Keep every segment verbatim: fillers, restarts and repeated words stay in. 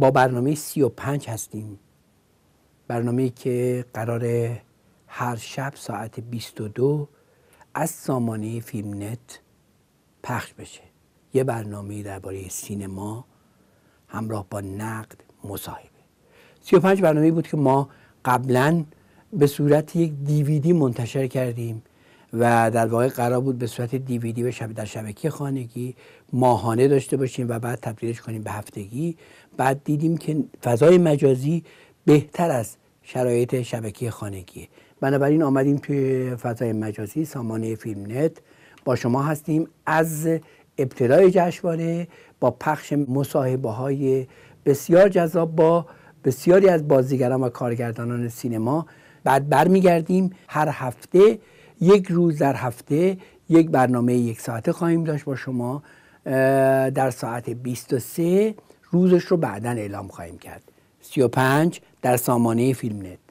با برنامه سی و پنج هستیم. برنامه‌ای که قراره هر شب ساعت بیست و دو از سامانه فیلم نت پخش بشه. یه برنامه درباره سینما همراه با نقد، مصاحبه. سی و پنج برنامه‌ای بود که ما قبلاً به صورت یک دیویدی منتشر کردیم و در واقع قرار بود به صورت دیویدی به شب در شبکه خانگی ماهانه داشته باشیم و بعد تبدیلش کنیم به هفتگی. بعد دیدیم که فضای مجازی بهتر از شرایط شبکه خانگی، بنابراین آمدیم توی فضای مجازی سامانه فیلم نت با شما هستیم از ابتدای جشنواره با پخش مصاحبه‌های بسیار جذاب با بسیاری از بازیگران و کارگردانان سینما. بعد برمیگردیم هر هفته یک روز در هفته یک برنامه یک ساعته خواهیم داشت با شما. در ساعت بیست و سه روزش رو بعداً اعلام خواهیم کرد. سی و پنج در سامانه فیلم نت.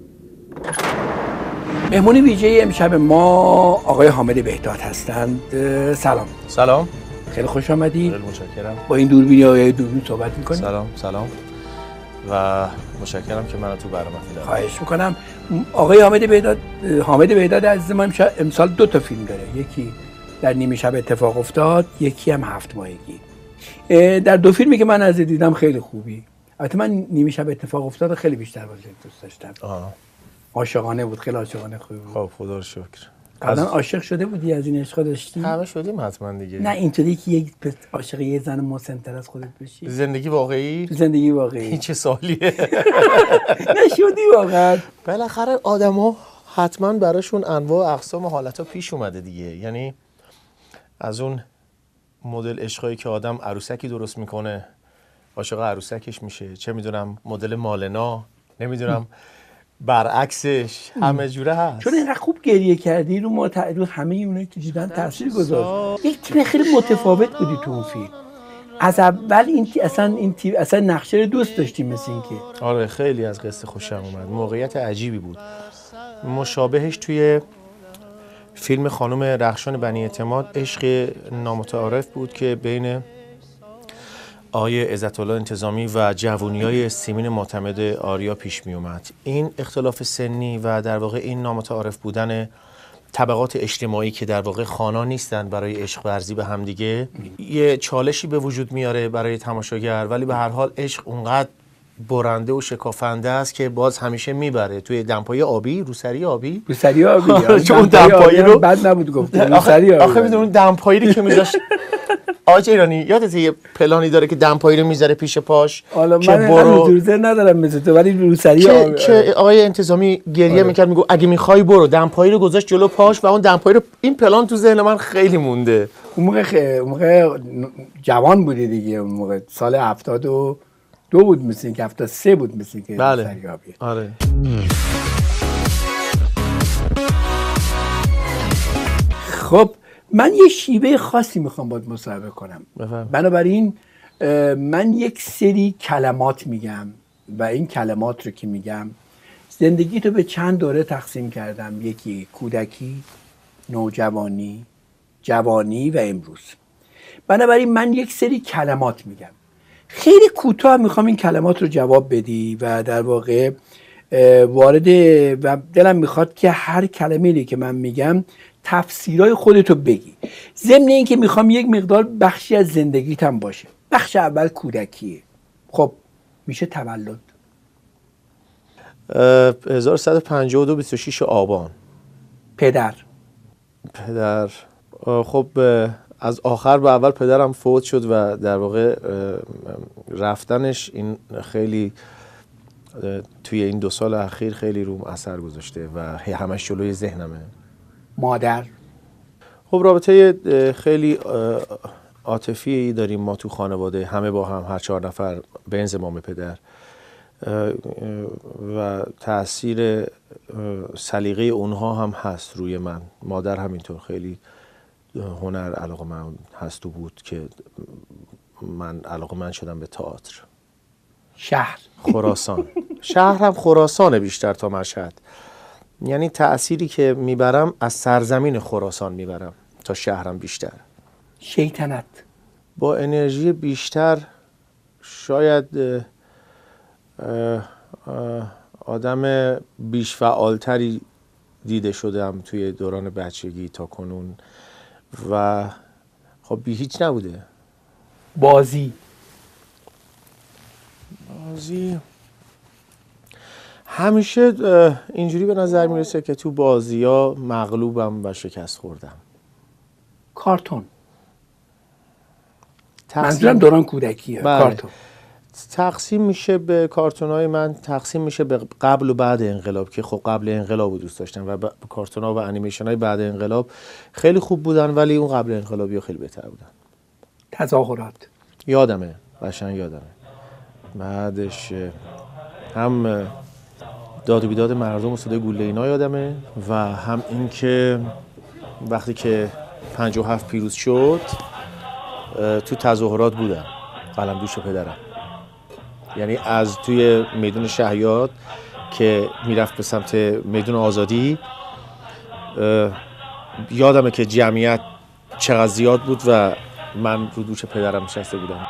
مهمون ویژه امشب ما آقای حامد بهداد هستند. سلام. سلام. خیلی خوش آمدید. خیلی متشکرم. با این دوربین آقای دوربین صحبت می‌کنید. سلام سلام و متشکرم که منو تو برنامه دیدم. خواهش می‌کنم. آقای حامد بهداد حامد بهداد عزیز ما امسال دو تا فیلم داره. یکی در نیمه شب اتفاق افتاد، یکی هم هفت ماهگی. در دو فیلمی که من از دیدم خیلی خوبی. البته من نیمه شب اتفاق افتاد خیلی بیشتر واسه دوست داشتم. آه. عاشقانه بود، خیلی عاشقانه خوبی بود. خب خدا رو شکر. قبلا عاشق شده بودی، از این عشقا داشتی؟ همه شدیم حتما دیگه. نه اینطوری که یک عاشق یه زن مسن‌تر از خودت بشی. زندگی واقعی؟ زندگی واقعی. این چه سوالیه؟ نشدی واقعا. بالاخره آدما حتما براشون انواع و اقسام حالتا پیش اومده دیگه. یعنی از اون مدل عشقایی که آدم عروسکی درست میکنه، عاشق عروسکش میشه، چه میدونم مدل مالنا، نمیدونم برعکسش، همه جوره هست. چون اینقدر خوب گریه کردی رو ما رو همه اونایی که دیدن تاثیر گذاشت. یک تیپ خیلی متفاوت بودی تو اون فیلم. از اول این تی... اصلا این تیپ اصلا نقشه رو دوست داشتی مثل این که. آره خیلی از قصه خوشم اومد. موقعیت عجیبی بود. مشابهش توی فیلم خانم رخشان بنی اعتماد عشق نامتعارف بود که بین آقای عزت‌الله انتظامی و جوونیای سیمین معتمد آریا پیش می اومد. این اختلاف سنی و در واقع این نامتعارف بودن طبقات اجتماعی که در واقع خوانا نیستن برای عشق ورزی به هم دیگه یه چالشی به وجود میاره برای تماشاگر، ولی به هر حال عشق اونقدر برنده و شکافنده است که باز همیشه میبره. توی دمپایی آبی، روسری آبی روسری آبی چون دمپایی رو بد نبود گفت روسری آبی. آخه میدونی دمپایی رو که میذاشت آج ایرانی یادت یه پلانی داره که دمپایی رو میذاره پیش پاش حالا من برو روزه ندارم مثل تو، ولی روسری آبی که آقای انتظامی گریه آره. میکرد میگو اگه میخوای برو، دمپایی رو گذاشت جلو پاش و اون دمپایی رو. این پلان تو ذهن من خیلی مونده. اون موقع خ... اون موقع جوان بودی دیگه، اون موقع سال هفتاد و دو بود مثل اینکه هفتاد و سه بود مثل اینکه بله. روسری آبی. آره. خب من یه شیوه خاصی میخوام باید مصاحبه کنم. بفهم. بنابراین من یک سری کلمات میگم و این کلمات رو که میگم زندگی تو به چند دوره تقسیم کردم. یکی کودکی، نوجوانی، جوانی و امروز. بنابراین من یک سری کلمات میگم، خیلی کوتاه میخوام این کلمات رو جواب بدی و در واقع وارد و دلم میخواد که هر کلمه‌ای که من میگم تفسیرهای خودتو بگی. ضمن این که میخوام یک مقدار بخشی از زندگیت هم باشه. بخش اول کودکیه. خب میشه تولد هزار و صد و پنجاه و دو بیست و شش آبان. پدر پدر خب از آخر به اول پدرم فوت شد و در واقع رفتنش این خیلی توی این دو سال اخیر خیلی روم اثر گذاشته و همش جلوی ذهنمه. مادر خب رابطه خیلی عاطفی داریم ما تو خانواده، همه با هم، هر چهار نفر به انضمام پدر و تأثیر سلیقه اونها هم هست روی من. مادر همینطور خیلی هنر علاقه من هست و بود که من علاقه من شدم به تئاتر. شهر خراسان. شهر هم خراسانه بیشتر تا مشهد. یعنی تأثیری که میبرم از سرزمین خراسان میبرم تا شهرم بیشتر. شیطنت با انرژی بیشتر شاید آدم بیش فعالتری دیده شدم توی دوران بچگی تا کنون و خب بی هیچ نبوده. بازی بازی همیشه اینجوری به نظر میرسه که تو بازی ها مغلوبم و شکست خوردم. کارتون تقسیم... منظورم دوران کودکیه. بله. کارتون تقسیم میشه به کارتونای من، تقسیم میشه به قبل و بعد انقلاب که خب قبل انقلاب رو دوست داشتم و ب... کارتونا و انیمیشن های بعد انقلاب خیلی خوب بودن ولی اون قبل انقلابی ها خیلی بهتر بودن. تظاهرات یادمه، قشنگ یادمه. بعدش هم داد و بیداد مردم و صدای گوله اینا یادمه و هم این که وقتی که پنجاه و هفت پیروز شد تو تظاهرات بودم قلمدوش پدرم، یعنی از توی میدون شهیاد که میرفت به سمت میدون آزادی یادمه که جمعیت چقدر زیاد بود و من رو دوش پدرم نشسته بودم.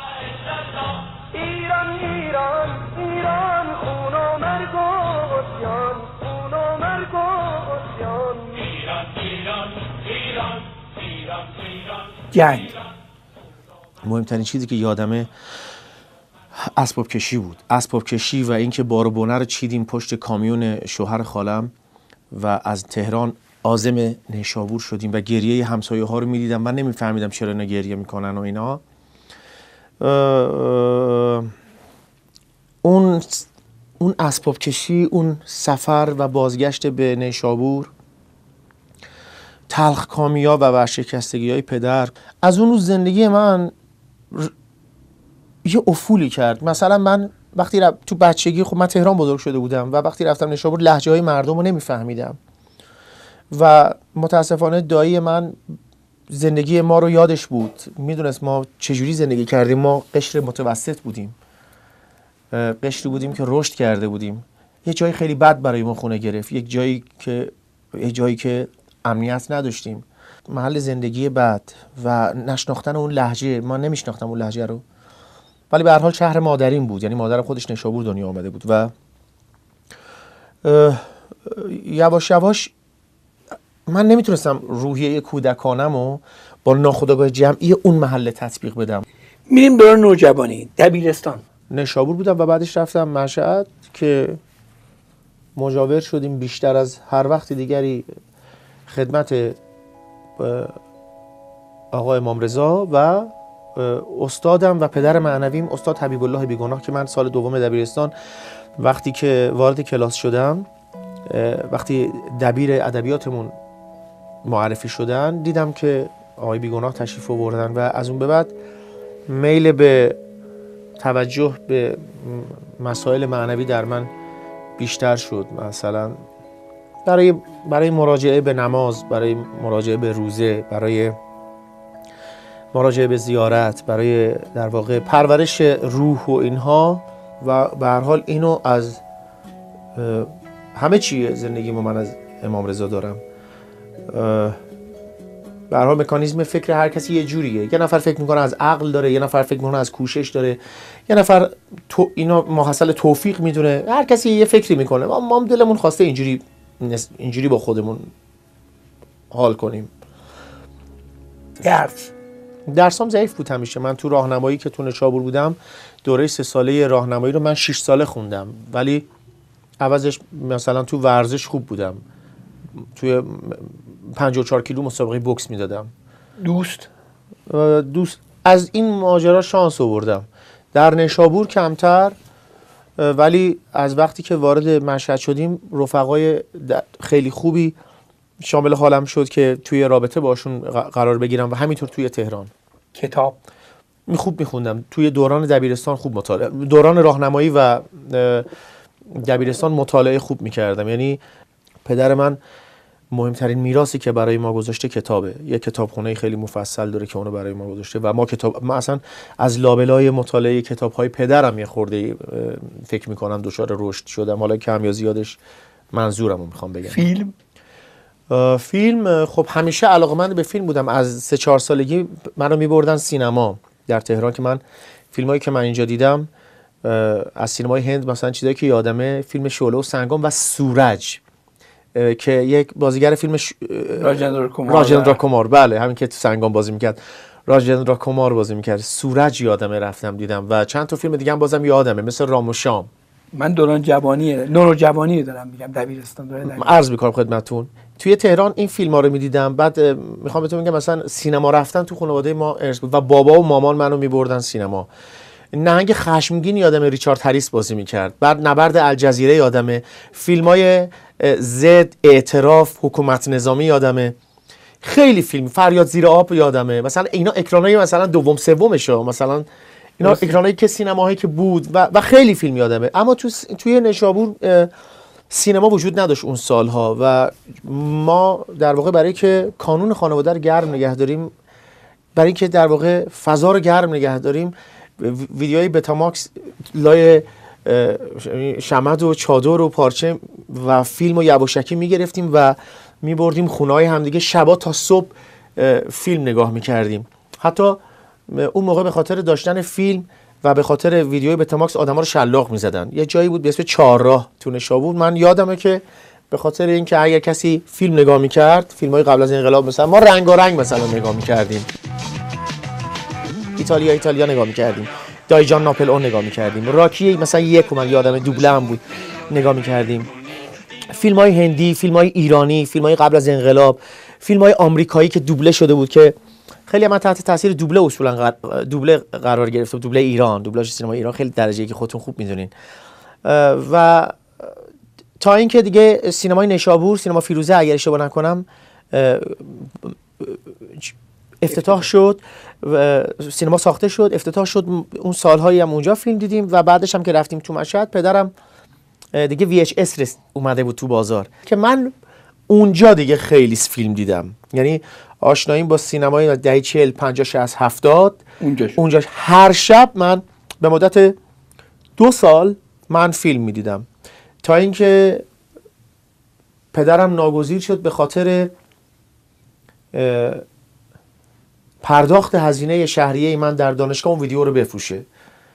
جنگ مهمترین چیزی که یادمه اسباب کشی بود. اسباب کشی و اینکه بار و بونه رو چیدیم پشت کامیون شوهر خالم و از تهران عازم نیشابور شدیم و گریه همسایه ها رو میدیدم. من نمیفهمیدم چرا اینا گریه میکنن و اینا. اون اون اسباب کشی، اون سفر و بازگشت به نیشابور، تلخ کامیا و ورشکستگی های پدر، از اون روز زندگی من ر... یه افولی کرد. مثلا من وقتی رف... تو بچگی خب من تهران بزرگ شده بودم و وقتی رفتم نیشابور لهجه های مردم رو نمیفهمیدم و متاسفانه دایی من زندگی ما رو یادش بود، میدونست ما چجوری زندگی کردیم. ما قشر متوسط بودیم، قشری بودیم که رشد کرده بودیم. یه جایی خیلی بد برای ما خونه گرفت، یک جایی که یه جایی که امنیت نداشتیم، محل زندگی بد و نشناختن اون لهجه. ما نمیشناختم اون لهجه رو، ولی به هر حال شهر مادریم بود، یعنی مادرم خودش نیشابور دنیا آمده بود و یواش یواش من نمیتونستم روحیه کودکانمو با ناخودآگاه جمعی اون محله تطبیق بدم. میریم دوران نوجوانی، دبیرستان. نیشابور بودم و بعدش رفتم مشهد که مجاور شدیم بیشتر از هر وقت دیگری خدمت آقای امام رضا و استادم و پدر معنویم استاد حبیب الله بیگناه که من سال دوم دبیرستان وقتی که وارد کلاس شدم، وقتی دبیر ادبیاتمون معرفی شدن، دیدم که آقای بیگناه تشریف آوردن و از اون به بعد میل به توجه به مسائل معنوی در من بیشتر شد. مثلا برای برای مراجعه به نماز، برای مراجعه به روزه، برای مراجعه به زیارت، برای در واقع پرورش روح و اینها و به هر حال اینو از همه چیه زندگیمو من از امام رضا دارم. به هر حال مکانیزم فکر هر کسی یه جوریه. یه نفر فکر میکنه از عقل داره، یه نفر فکر میکنه از کوشش داره، یه نفر تو اینا محصل توفیق میدونه. هر کسی یه فکری میکنه. ما ما دلمون خواسته اینجوری اینجوری با خودمون حال کنیم. درس درسام ضعیف بود همیشه. من تو راهنمایی که تو نیشابور بودم دوره سه ساله راهنمایی رو من شش ساله خوندم، ولی عوضش مثلا تو ورزش خوب بودم. توی پنجاه و چهار کیلو مسابقه بوکس میدادم. دوست دوست از این ماجرا شانس آوردم. در نیشابور کمتر، ولی از وقتی که وارد مشهد شدیم رفقای خیلی خوبی شامل حالم شد که توی رابطه باشون قرار بگیرم و همینطور توی تهران. کتاب خوب میخوندم. توی دوران دبیرستان خوب مطالعه، دوران راهنمایی و دبیرستان مطالعه خوب میکردم. یعنی پدر من مهمترین میراثی که برای ما گذاشته کتابه. یه کتابخونه خیلی مفصل داره که اونو برای ما گذاشته و ما کتاب ما اصلا از لابلای مطالعه کتاب‌های پدرم یه خورده فکر می‌کنم دچار رشد شدم. حالا کم یا زیادش منظورمو میخوام بگم. فیلم فیلم خب همیشه علاقه‌مند به فیلم بودم. از سه چهار سالگی منو می‌بردن سینما در تهران که من فیلمایی که من اینجا دیدم از سینمای هند مثلا چیزایی که یادمه فیلم شعله و سنگام و سورج که یک بازیگر فیلم ش... راجندرا کومار راجندرا کومار بله همین که تو سنگام بازی میکرد راجندرا کومار بازی میکرد. سورج یادمه رفتم دیدم و چند تا فیلم دیگه هم بازم یادمه مثل رام و شام. من دوران جوانیه نورو جوانی دارم میگم دبیرستان دوره دبیرستان عرض میکنم خدمتتون توی تهران این فیلم ها رو میدیدم. بعد میخوام بهتون بگم مثلا سینما رفتن تو خانواده ما ارث بود و بابا و مامان منو میبردن سینما. نهنگ خشمگین یادمه ریچارد هریس بازی میکرد. بعد نبرد الجزیره یادمه. فیلمای زد، اعتراف، حکومت نظامی یادمه. خیلی فیلم فریاد زیر آب یادمه. مثلا اینا اکرانای مثلا دوم سومشه مثلا اینا اکرانایی که سینماهایی که بود و, و خیلی فیلم یادمه. اما تو توی نشابور سینما وجود نداشت اون سالها و ما در واقع برای که کانون خانواده رو گرم نگه داریم، برای اینکه در واقع فضا رو گرم نگه داریم، ویدیوهای بتاماکس لای شمد و چادر و پارچه و فیلم و یواشکی میگرفتیم و میبردیم خونه‌های همدیگه شبا تا صبح فیلم نگاه میکردیم. حتی اون موقع به خاطر داشتن فیلم و به خاطر ویدیوهای بتاماکس آدما رو شلاق میزدن. یه جایی بود به اسم چهارراه تو نشابور. من یادمه که به خاطر اینکه اگر کسی فیلم نگاه میکرد، فیلم‌های قبل از انقلاب مثلا ما رنگارنگ مثلا نگاه میکردیم، ایتالیا ایتالیا نگاه میکردیم، دایجان ناپل اون نگاه میکردیم، راکی مثلا یک من یادمه دوبله هم بود نگاه میکردیم، فیلم‌های هندی، فیلم‌های ایرانی، فیلم‌های قبل از انقلاب، فیلم‌های آمریکایی که دوبله شده بود که خیلی من تحت تاثیر دوبله اصولا دوبله قرار گرفته بود. دوبله ایران، دوبلاژ سینما ایران خیلی درجه‌ای که خودتون خوب میدونین. و تا اینکه دیگه سینمای نشابور، سینما فیروزه اگر اشتباه نکنم افتتاح شد، سینما ساخته شد، افتتاح شد. اون سالهایی هم اونجا فیلم دیدیم و بعدش هم که رفتیم تو مشهد پدرم دیگه وی اچ اس رس اومده بود تو بازار که من اونجا دیگه خیلی فیلم دیدم. یعنی آشناییم با سینمای دهه چهل، پنجاه، شصت، هفتاد اونجاش. اونجاش هر شب من به مدت دو سال من فیلم میدیدم تا اینکه پدرم ناگزیر شد به خاطر پرداخت هزینه شهریه من در دانشگاه اون ویدیو رو بفروشه.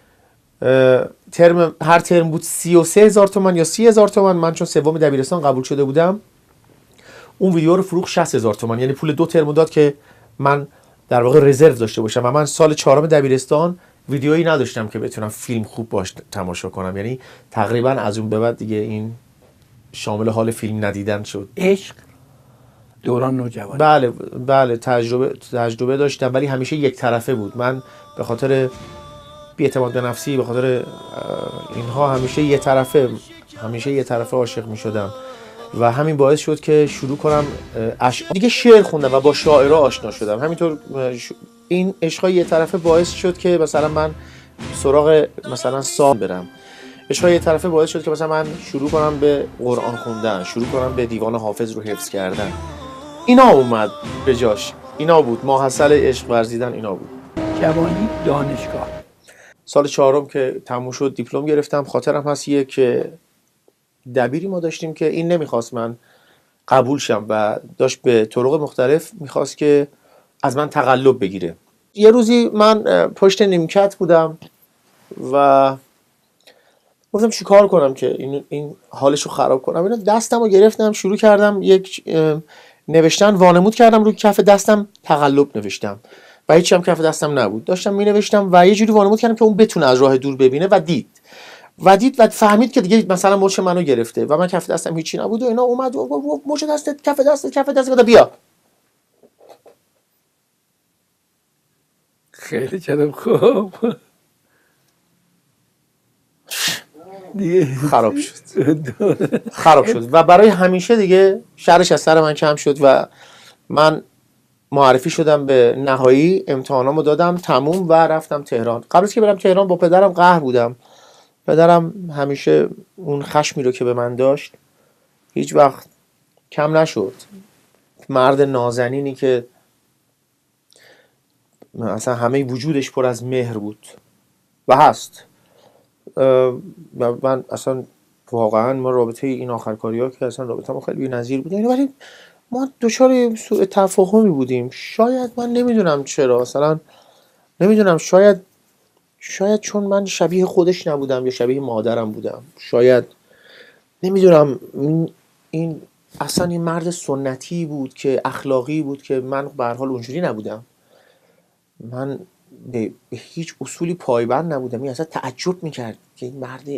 ترم هر ترم بود سی و سه هزار تومان یا سی هزار تومان. من چون سوم دبیرستان قبول شده بودم اون ویدیو رو فروخت شصت هزار تومان، یعنی پول دو ترم داد که من در واقع رزرو داشته باشم. و من سال چهارم دبیرستان ویدیویی نداشتم که بتونم فیلم خوب باش تماشا کنم. یعنی تقریبا از اون به بعد دیگه این شامل حال فیلم ندیدن شد. عشق دوران نوجوانی. بله بله تجربه تجربه داشتم ولی همیشه یک طرفه بود. من به خاطر بی‌اعتماد به نفسی، به خاطر اینها همیشه یک طرفه همیشه یک طرفه عاشق می‌شدم و همین باعث شد که شروع کنم اشعار دیگه شعر خوندم و با شاعرها آشنا شدم. همینطور این عشقای یک طرفه باعث شد که مثلا من سراغ مثلا سام برم. عشقای یک طرفه باعث شد که مثلا من شروع کنم به قرآن خوندن، شروع کنم به دیوان حافظ رو حفظ کردن. اینا اومد به جاش، اینا بود ماحصل عشق ورزیدن، اینا بود. جوانی دانشگاه سال چهارم که تموم شد دیپلم گرفتم. خاطرم هست یه که دبیری ما داشتیم که این نمیخواست من قبول شم و داشت به طرق مختلف میخواست که از من تقلب بگیره. یه روزی من پشت نیمکت بودم و گفتم چی کار کنم که این این حالشو خراب کنم. اینا دستمو گرفتم شروع کردم یک نوشتن وانمود کردم روی کف دستم، تقلب نوشتم و هیچی هم کف دستم نبود. داشتم می نوشتم و یه جوری وانمود کردم که اون بتونه از راه دور ببینه و دید و دید و فهمید که دیگه مثلا مچ منو گرفته و من کف دستم هیچی نبود و اینا. اومد و گفت مچ دستت کف دستت کف دستت بیا. خیلی چرا خوب دیگه خراب شد خراب شد و برای همیشه دیگه شرش از سر من کم شد و من معرفی شدم به نهایی، امتحانامو دادم تموم و رفتم تهران. قبل از که برم تهران با پدرم قهر بودم. پدرم همیشه اون خشمی رو که به من داشت هیچ وقت کم نشد. مرد نازنینی که اصلا همه وجودش پر از مهر بود و هست. من اصلا واقعا ما رابطه این آخرکاری ها که اصلا رابطه ما خیلی بی‌نظیر بود، ولی ما دچار سوء تفاهمی بودیم. شاید من نمیدونم چرا، اصلا نمیدونم، شاید شاید چون من شبیه خودش نبودم یا شبیه مادرم بودم، شاید نمیدونم. این, این اصلا این مرد سنتی بود که اخلاقی بود که من به هر حال اونجوری نبودم. من به, به هیچ اصولی پایبند نبودم. این اصلا تعجب میکرد که این مرد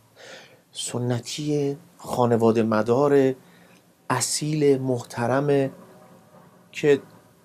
سنتی خانواده مدار اصیل محترم که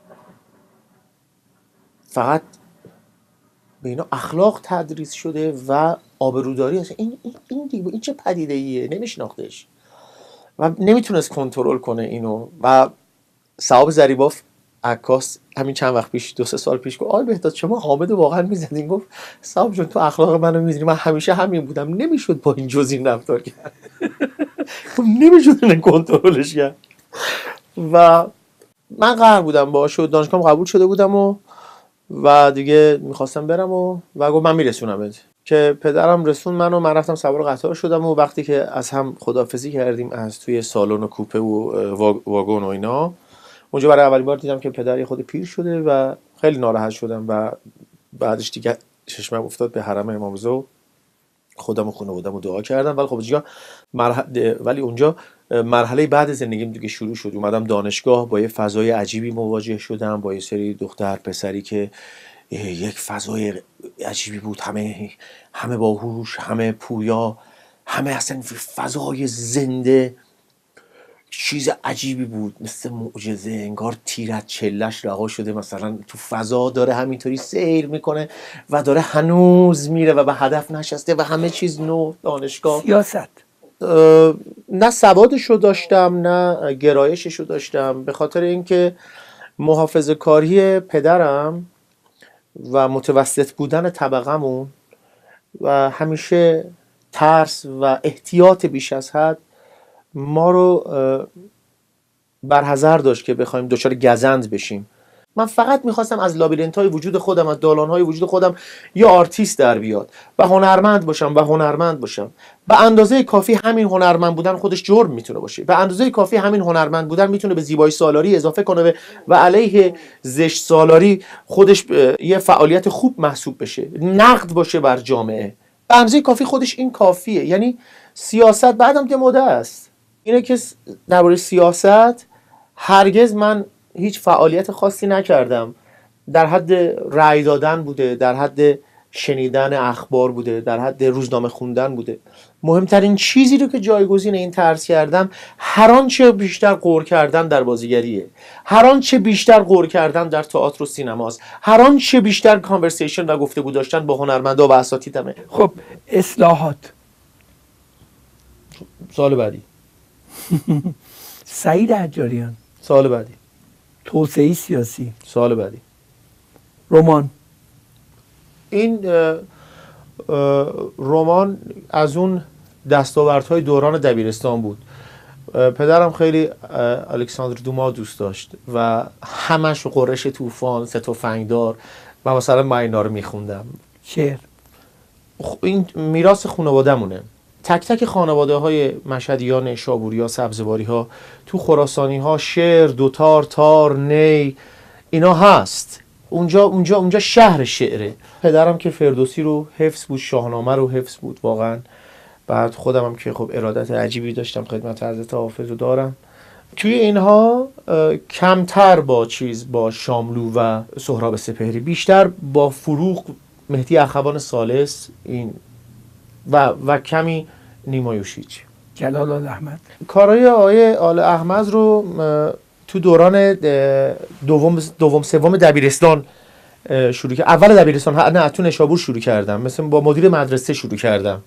فقط به اینا اخلاق تدریس شده و آبروداری هست، این این این, دیگه این چه پدیده ایه؟ نمیشناختش و نمیتونست کنترل کنه اینو. و صاحب زریباف عکاس همین چند وقت پیش، دو سه سال پیش، گفت آی بهداد شما حامد واقعا میزدین؟ گفت صاحب جون تو اخلاق منو میزنی، من همیشه همین بودم، نمیشد با این جز این رفتار کرد. نمیشد این کنترلش کرد. و من قهر بودم باهاش، دانشگاه قبول شده بودم و و دیگه میخواستم برم و و گفت من میرسونمت. که پدرم رسون منو، من رفتم سوار قطار شدم و وقتی که از هم خداحافظی کردیم از توی سالن و کوپه و واگن و اینا، اونجا برای اولین بار دیدم که پدر یه خود پیر شده و خیلی ناراحت شدم و بعدش دیگه چشمم افتاد به حرم امام رضا، خودم و خانواده‌مو دعا کردم. ولی خب اونجا مرحله ولی اونجا مرحله بعد زندگیم دیگه شروع شد. اومدم دانشگاه، با یه فضای عجیبی مواجه شدم، با یه سری دختر پسری که یک فضای عجیبی بود، همه همه باهوش، همه پویا، همه اصلا فضای زنده، چیز عجیبی بود، مثل معجزه، انگار تیر از چلش رها شده مثلا تو فضا داره همینطوری سیر میکنه و داره هنوز میره و به هدف نشسته و همه چیز نو. دانشگاه سیاست نه سوادشو داشتم نه گرایششو داشتم، به خاطر اینکه محافظه کاری پدرم و متوسط بودن طبقمون و همیشه ترس و احتیاط بیش از حد ما رو برحذر داشت که بخوایم دچار گزند بشیم. من فقط میخواستم از لابیرنت‌های وجود خودم، از دالان‌های وجود خودم یا آرتیست در بیاد و هنرمند باشم و هنرمند باشم. به اندازه کافی همین هنرمند بودن خودش جرم میتونه باشه. به اندازه کافی همین هنرمند بودن میتونه به زیبایی سالاری اضافه کنه و علیه زشت سالاری خودش یه فعالیت خوب محسوب بشه، نقد باشه بر جامعه. به اندازه کافی خودش این کافیه. یعنی سیاست بعدم دموده است. اینه که درباره سیاست هرگز من هیچ فعالیت خاصی نکردم. در حد رأی دادن بوده، در حد شنیدن اخبار بوده، در حد روزنامه خوندن بوده. مهمترین چیزی رو که جایگزین این ترس کردم، هر آنچه بیشتر غور کردن در بازیگریه، هر آنچه بیشتر غور کردن در تئاتر و سینماست، هر آنچه بیشتر کانورسیشن و گفتگو داشتن با هنرمندا و اساتیدمه. خب اصلاحات سال بعدی. سعید حجاریان سال بعدی. توسعه سیاسی سال بعدی. رمان. این اه اه رمان از اون دستاوردهای دوران دبیرستان بود. پدرم خیلی الکساندر دوما دوست داشت و همش قرش طوفان، سه تفنگدار و مثلا من اینا رو میخوندم. شعر این میراث خانواده‌مونه. تک تک خانواده های مشهدیان، شابوری ها، سبزواری ها، تو خراسانی ها شعر، دوتار، تار، نی اینا هست. اونجا اونجا اونجا شهر شعره. پدرم که فردوسی رو حفظ بود، شاهنامه رو حفظ بود واقعا. بعد خودم هم که خب ارادت عجیبی داشتم خدمت حضرت حافظ رو دارم. توی اینها کمتر با چیز با شاملو و سهراب سپهری، بیشتر با فروغ، مهدی اخوان ثالث این و و کمی نیما یوشیج. جلال آل احمد. کارهای آقای آل احمد رو تو دوران دوم دوم سوم دبیرستان شروع کردم. اول دبیرستان نه تو نشابور شروع کردم، مثلا با مدیر مدرسه شروع کردم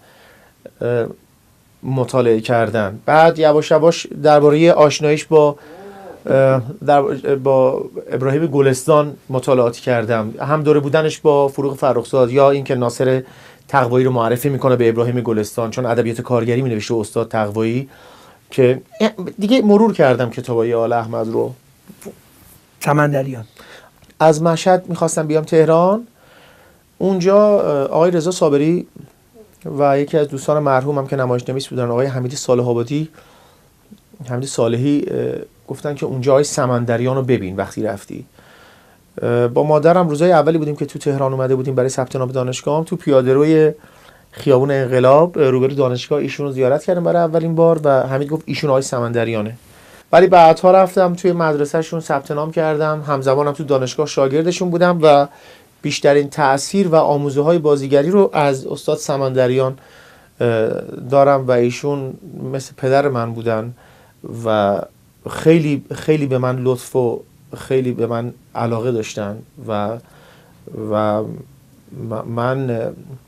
مطالعه کردن. بعد یواش یواش درباره آشناییش با در با ابراهیم گلستان مطالعاتی کردم، هم دوره بودنش با فروغ فرخزاد یا اینکه ناصر تقوایی رو معرفی میکنه به ابراهیم گلستان، چون ادبیات کارگری می نوشته استاد تقوایی. که دیگه مرور کردم کتابای آل احمد رو. سمندریان. از مشهد میخواستم بیام تهران. اونجا آقای رضا صابری و یکی از دوستان مرحومم که نمایشنویس بودن، آقای حمیدی صالح آبادی، حمیدی صالحی، گفتن که اونجا آقای سمندریان رو ببین وقتی رفتی. با مادرم روزای اولی بودیم که تو تهران اومده بودیم برای ثبت نام دانشگاه، هم تو پیاده‌روی خیابون انقلاب روبرو دانشگاه ایشون رو زیارت کردم برای اولین بار و حمید گفت ایشون آقای سمندریانه. ولی بعدها رفتم توی مدرسهشون ثبت نام کردم، همزمانم تو دانشگاه شاگردشون بودم و بیشترین تأثیر و آموزه‌های بازیگری رو از استاد سمندریان دارم و ایشون مثل پدر من بودن و خیلی خیلی به من لطف و خیلی به من علاقه داشتن و و من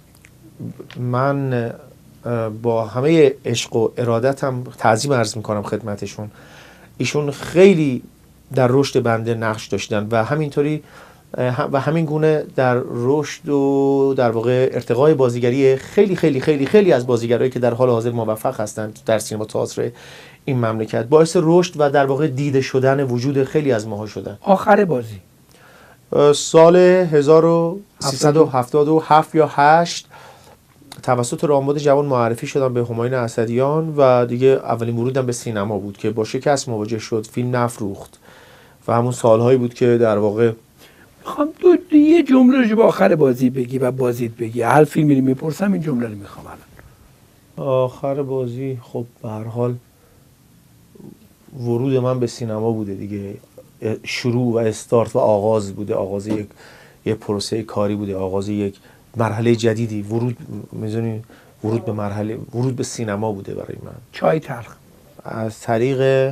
من با همه عشق و ارادتم تعظیم عرض میکنم خدمتشون. ایشون خیلی در رشد بنده نقش داشتن و همینطوری و همین گونه در رشد و در واقع ارتقای بازیگری خیلی خیلی خیلی خیلی از بازیگرایی که در حال حاضر موفق هستند در سینما تئاتر این مملکت باعث رشد و در واقع دیده شدن وجود خیلی از ماها شدن. آخر بازی سال هزار و سیصد و هفتاد و هفت یا هشت توسط رامبد جوان معرفی شدم به همایون اسدیان و دیگه اولین ورودم به سینما بود که با شکست مواجه شد، فیلم نفروخت و همون سالهایی بود که در واقع میخوام دو, دو یه جمله رو به آخر بازی بگی و بازیت بگی. هر فیلمی رو میپرسم این جمله رو میخوام الان. آخر بازی خب به هر حال ورود من به سینما بوده دیگه، شروع و استارت و آغاز بوده، آغاز یک یه پروسه کاری بوده، آغاز یک مرحله جدیدی، ورود می‌دونی ورود به مرحله ورود به سینما بوده برای من. چای تلخ از طریق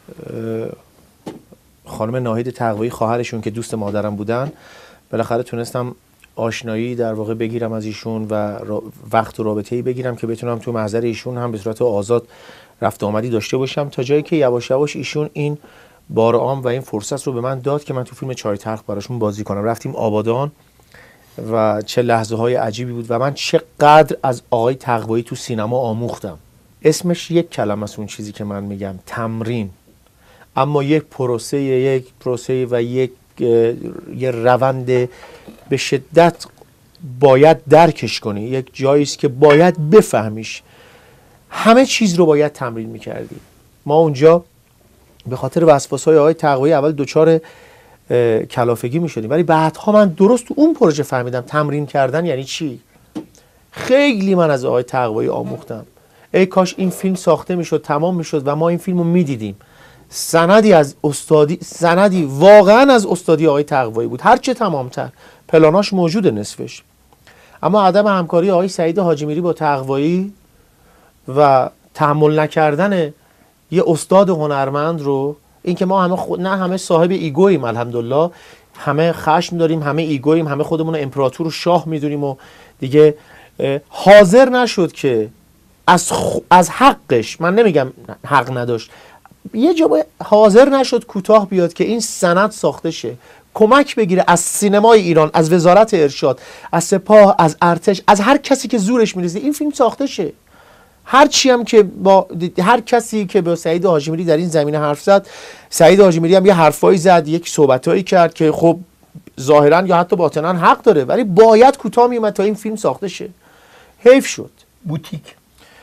خانم ناهید تقوایی خواهرشون که دوست مادرم بودن بالاخره تونستم آشنایی در واقع بگیرم از ایشون و وقت و رابطه‌ای بگیرم که بتونم تو محضر ایشون هم به صورت آزاد رفت آمدی داشته باشم تا جایی که یواش یواش ایشون این بارعام و این فرصت رو به من داد که من تو فیلم چای تلخ براشون بازی کنم. رفتیم آبادان و چه لحظه های عجیبی بود و من چقدر از آقای تقوایی تو سینما آموختم. اسمش یک کلمه است اون چیزی که من میگم، تمرین، اما یک پروسه یک پروسه و یک یه روند به شدت باید درکش کنی، یک جایی است که باید بفهمیش، همه چیز رو باید تمرین میکردی. ما اونجا به خاطر وسواسهای آقای تقوایی اول دوچار کلافگی میشدیم ولی بعدها من درست تو اون پروژه فهمیدم تمرین کردن یعنی چی. خیلی من از آقای تقوایی آموختم. ای کاش این فیلم ساخته میشد، تمام میشد و ما این فیلم رو میدیدیم. سندی از استادی سندی واقعا از استادی آقای تقوایی بود، هرچه تمامتر، پلاناش موجوده نصفش. اما عدم همکاری آقای سعید حاجی میری با تقوایی و تحمل نکردن یه استاد هنرمند رو، این که ما همه خود نه همه صاحب ایگوییم، الحمدلله همه خشم داریم، همه ایگوییم، همه خودمون رو امپراتور و شاه میدونیم و دیگه حاضر نشد که از خ... از حقش، من نمیگم حق نداشت، یه جا حاضر نشد کوتاه بیاد که این سند ساخته شه، کمک بگیره از سینمای ایران، از وزارت ارشاد، از سپاه، از ارتش، از هر کسی که زورش میرسه این فیلم ساخته شه. هر چی هم که با هر کسی که با سعید حاجی میری در این زمینه حرف زد، سعید حاجی میری هم یه حرفایی زد، یک صحبتایی کرد که خب ظاهرا یا حتی باطنا حق داره ولی باید کوتاه میومد تا این فیلم ساخته شه. حیف شد. بوتیک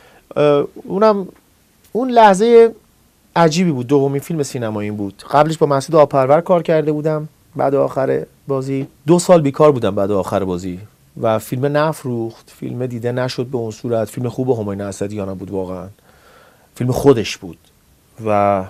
اونم اون لحظه عجیبی بود. دومین فیلم سینماییم بود. قبلش با مسعود آبپرور کار کرده بودم. بعد آخر بازی دو سال بیکار بودم. بعد آخر بازی و فیلم نفروخت، فیلم دیده نشد به اون صورت. فیلم خوب همایون اسدیان بود، واقعا فیلم خودش بود و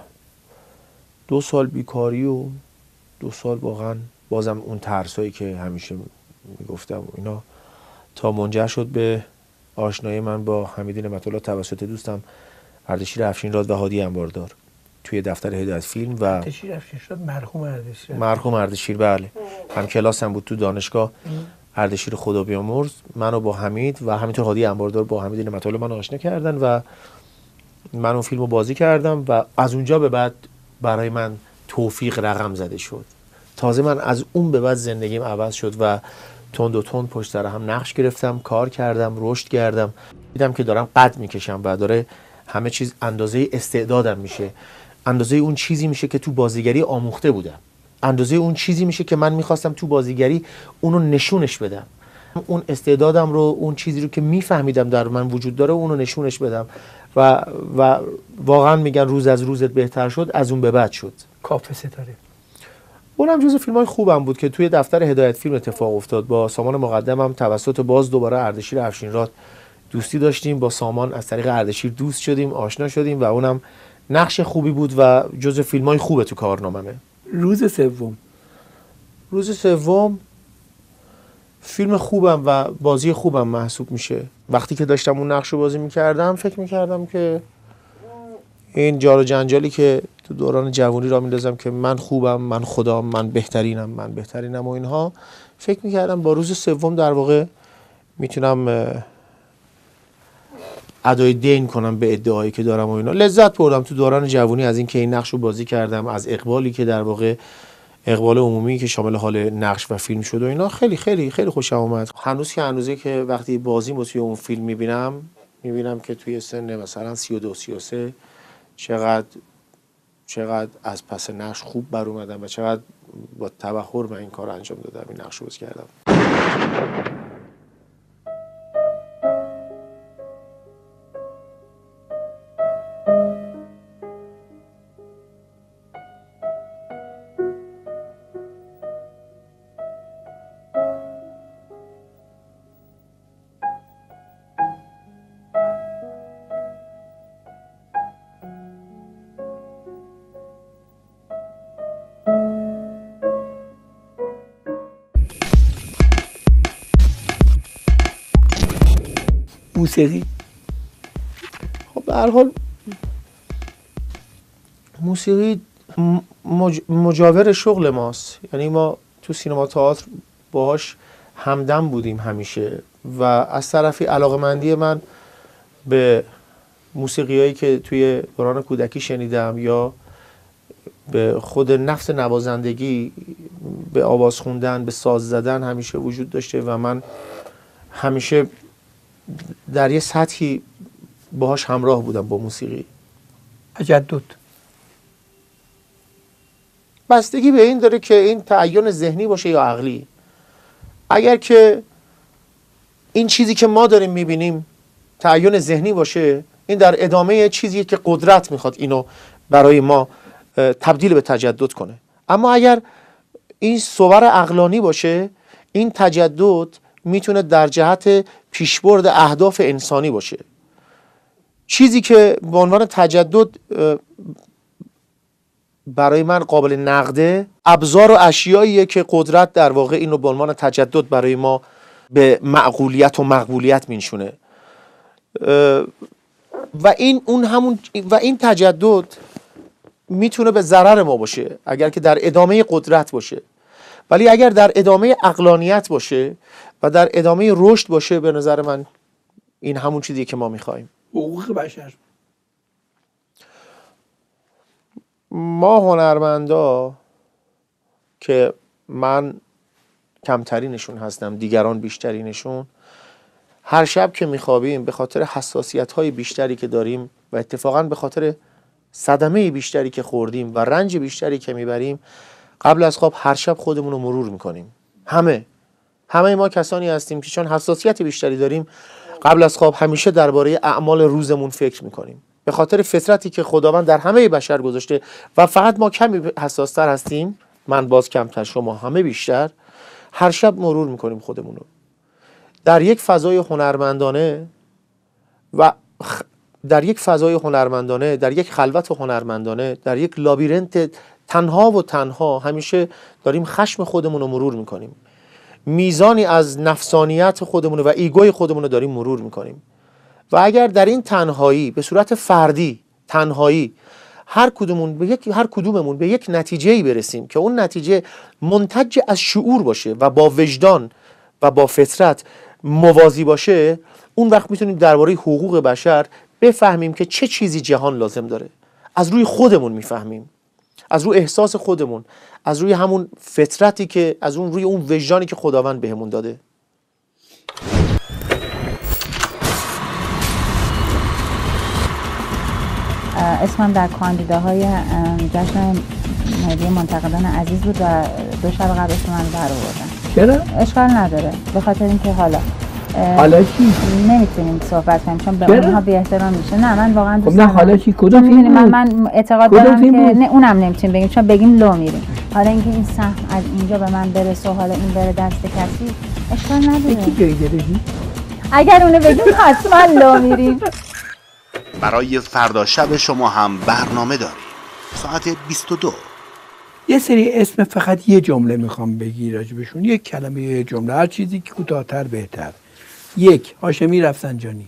دو سال بیکاری و دو سال واقعا بازم اون ترسایی که همیشه میگفتم اینا تا منجر شد به آشنایی من با حمید نعمت‌الله توسط دوستم اردشیر افشین‌راد و هادی انباردار توی دفتر هدایت فیلم. و اردشیر افشین‌راد مرحوم اردشیر مرحوم اردشیر بله هم کلاسم بود تو دانشگاه. اردشیر خدا بیامرز منو با حمید و همینطور هادی انباردار با حمید نعمت‌الله منو آشنا کردن و من اون فیلمو بازی کردم و از اونجا به بعد برای من توفیق رقم زده شد. تازه من از اون به بعد زندگیم عوض شد و تند و تند پشت سر هم نقش گرفتم، کار کردم، رشد کردم. دیدم که دارم قد میکشم و داره همه چیز اندازه استعدادم میشه، اندازه اون چیزی میشه که تو بازیگری آموخته بودم، اندازه اون چیزی میشه که من میخواستم تو بازیگری اونو نشونش بدم، اون استعدادم رو، اون چیزی رو که میفهمیدم در من وجود داره اونو نشونش بدم و و واقعا میگن روز از روزت بهتر شد. از اون به بعد شد. کاف ستاره اونم جزو فیلم‌های خوبم بود که توی دفتر هدایت فیلم اتفاق افتاد. با سامان مقدمم توسط باز دوباره اردشیر افشینراد دوستی داشتیم، با سامان از طریق اردشیر دوست شدیم، آشنا شدیم و اونم نقش خوبی بود و جزو فیلم‌های خوبه تو کارنامه‌مه. روز سوم روز سوم فیلم خوبم و بازی خوبم محسوب میشه. وقتی که داشتم اون نقش رو بازی میکردم فکر میکردم که این جار و جنجالی که تو دوران جوانی را میندازم که من خوبم، من خدام، من بهترینم، من بهترینم و اینها، فکر میکردم با روز سوم در واقع میتونم ادای دین کنم به ادعایی که دارم و اینا. لذت بردم تو دوران جوانی از این که این نقش رو بازی کردم، از اقبالی که در واقع اقبال عمومی که شامل حال نقش و فیلم شد و اینا. خیلی خیلی خیلی خوشم اومد. هنوز که هنوزه که وقتی بازیمو توی اون فیلم میبینم میبینم که توی سن مثلا سی و دو سی و سه چقدر چقدر از پس نقش خوب بر اومدم و چقدر با تبحر من این کار انجام دادم، این نقش رو بازی کردم. موسیقی خب به هر حال موسیقی مج... مجاور شغل ماست. یعنی ما تو سینما تئاتر باهاش همدم بودیم همیشه و از طرفی علاقه‌مندی من به موسیقیایی که توی دوران کودکی شنیدم یا به خود نفس نوازندگی، به آواز خوندن، به ساز زدن همیشه وجود داشته و من همیشه در یه سطحی باهاش همراه بودم با موسیقی. تجدد بستگی به این داره که این تعین ذهنی باشه یا عقلی. اگر که این چیزی که ما داریم میبینیم تعین ذهنی باشه، این در ادامه چیزی که قدرت میخواد اینو برای ما تبدیل به تجدد کنه. اما اگر این صور عقلانی باشه، این تجدد میتونه در جهت پیشبرد اهداف انسانی باشه. چیزی که به عنوان تجدد برای من قابل نقده، ابزار و اشیاییه که قدرت در واقع اینو به عنوان تجدد برای ما به معقولیت و مقبولیت می‌نشونه و این اون همون و این تجدد میتونه به ضرر ما باشه اگر که در ادامه قدرت باشه، ولی اگر در ادامه عقلانیت باشه و در ادامه رشد باشه، به نظر من این همون چیزیه که ما میخوایم. حقوق بشر. ما هنرمندا که من کمترینشون هستم، دیگران بیشترینشون، هر شب که میخوابیم به خاطر حساسیت‌های بیشتری که داریم و اتفاقاً به خاطر صدمه بیشتری که خوردیم و رنج بیشتری که میبریم، قبل از خواب هر شب خودمون رو مرور میکنیم. همه همه ما کسانی هستیم که چون حساسیت بیشتری داریم قبل از خواب همیشه درباره اعمال روزمون فکر میکنیم، به خاطر فطرتی که خداوند در همه بشر گذاشته و فقط ما کمی حساستر هستیم. من باز کمتر، شما همه بیشتر. هر شب مرور میکنیم خودمون رو در یک فضای هنرمندانه و در یک فضای هنرمندانه، در یک خلوت هنرمندانه، در یک لابیرنت تنها و تنها همیشه داریم خشم خودمون رو مرور میکنیم، میزانی از نفسانیت خودمون و ایگوی خودمون رو داریم مرور میکنیم. و اگر در این تنهایی به صورت فردی تنهایی هر کدومون به یک هر کدوممون به یک نتیجه‌ای برسیم که اون نتیجه منتج از شعور باشه و با وجدان و با فطرت موازی باشه، اون وقت میتونیم درباره حقوق بشر بفهمیم که چه چیزی جهان لازم داره. از روی خودمون میفهمیم، از روی احساس خودمون، از روی همون فطرتی که از اون روی اون وجدانی که خداوند بهمون داده. اسمم در کاندیداهای جشن مهدی منتقدان عزیز بود و دو شب قبل اسم من در آوردن. چرا؟ اشکال نداره، به خاطر اینکه حالا حالا چی؟ نمیتونیم صحبت کنیم چون به اونها بی احترام میشه. نه من واقعا خب نه حالا چی؟ کدوم فیلم؟ من من اعتقاد دارم که نه اونم نمیتونیم بگیم چون بگیم لو میریم. حالا اینکه این سهم از اینجا به من برسه و حالا این بره دست کسی اشکال نداره. کی جایزه بدی؟ اگر اونو بگیم حتما لو میریم. برای فردا شب شما هم برنامه داریم ساعت بیست و دو. یه سری اسم فقط یه جمله میخوام بگی راجبشون، یک کلمه یه جمله، هر چیزی که کوتاه‌تر بهتر. یک، هاشمی رفسنجانی.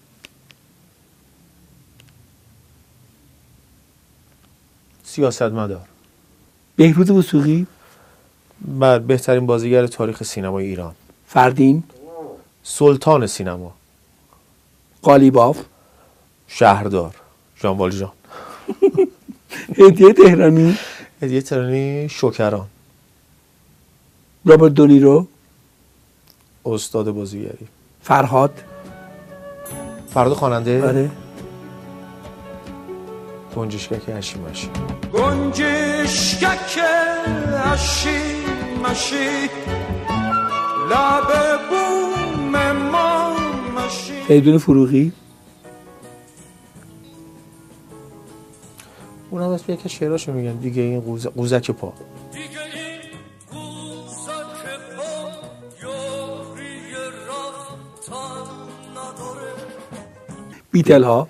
سیاستمدار. بهروز وثوقی. بر بهترین بازیگر تاریخ سینمای ایران. فردین. سلطان سینما. قالیباف. شهردار. ژان والژان. هدیه تهرانی. هدیه تهرانی شکران. رابرت دونیرو. استاد بازیگری. فرهاد. فرهاد خواننده. آره. گنجشکک هشیمشی. گنجشکک هشیمشی لب بوم ما مشی. فریدون فروغی. اون هم از یک شعراشو میگن دیگه این قوز... قوزک پا. دیگه این قوزک پا یاری رفتن نداره. بیتل ها.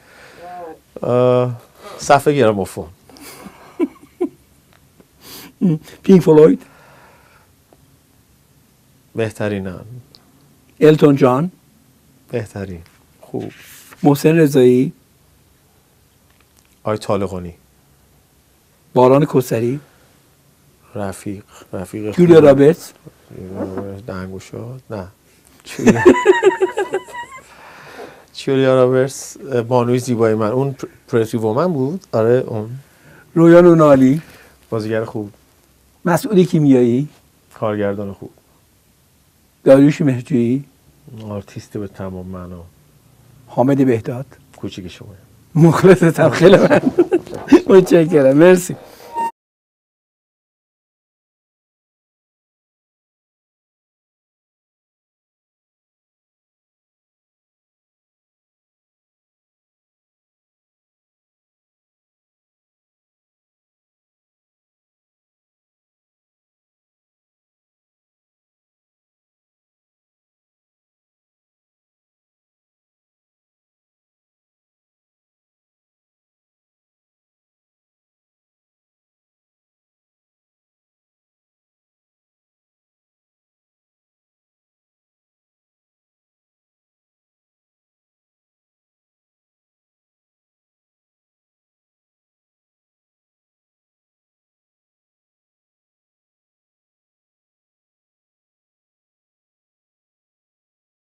صفحه گراموفون. پینک فلوید. بهترینن. التون جان. بهترین. خوب. محسن رضایی. آی طالقانی. باران کسری. رفیق رفیق جولیا رابرتس. دنگوشاد نه جولیا رابرتس بانوی زیبای من، اون پرتی وومن بود. آره اون. رویان اونالی. بازیگر خوب. مسعود کیمیایی. کارگردان خوب. داریوش مهرجویی. آرتیست به تمام معنا. حامد بهداد. کوچیک شما. مخلصتم خیلی من. متشکرم. مرسی.